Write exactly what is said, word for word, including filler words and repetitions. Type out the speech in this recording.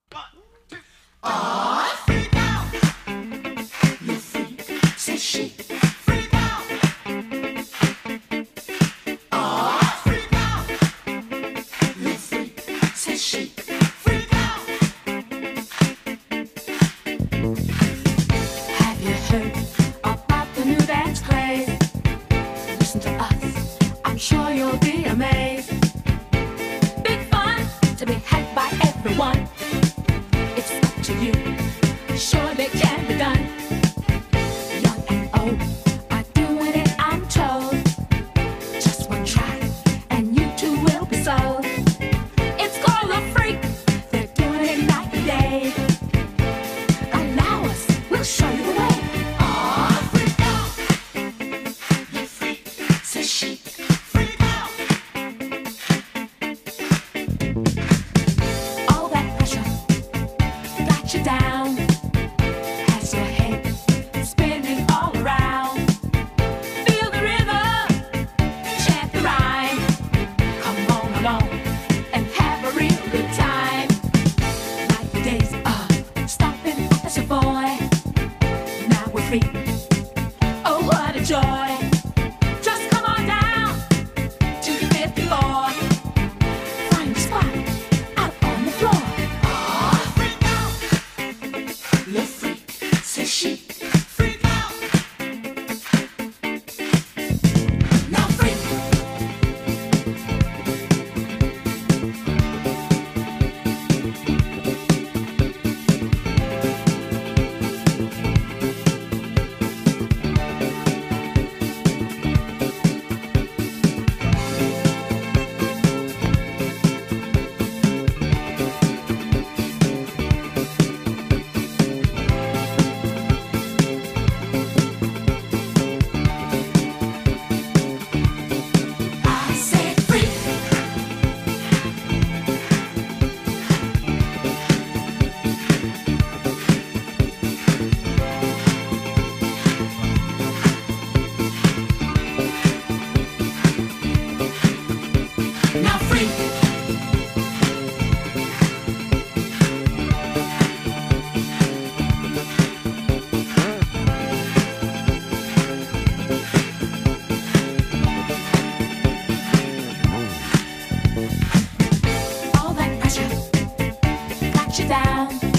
Ah, freak out. Le freak, c'est chic. Freak out. Ah, freak out. Le freak, c'est chic. Freak out. Have you heard about the new dance craze? Listen to us, I'm sure you'll be amazed. Big fun to be had by everyone. It's up to you, surely can be done. Young and old are doing it, I'm told. Just one try, and you too will be sold. It's called a freak, they're doing it night and day. Allow us, we'll show you the way. Ah, freak out. Le freak, c'est chic. Freak out. All that pressure got you down, has your head spinning all around. Feel the rhythm, chant the rhyme. Come on along and have a real good time. Like the days of stomping as a boy. Now we're free. Oh, what a joy! Just come on down to the fifth floor. Find a spot out on the floor. Ah, freak out. Le freak, c'est chic. Freak out. Now freak. I said freak. Now freak. All that pressure got you down.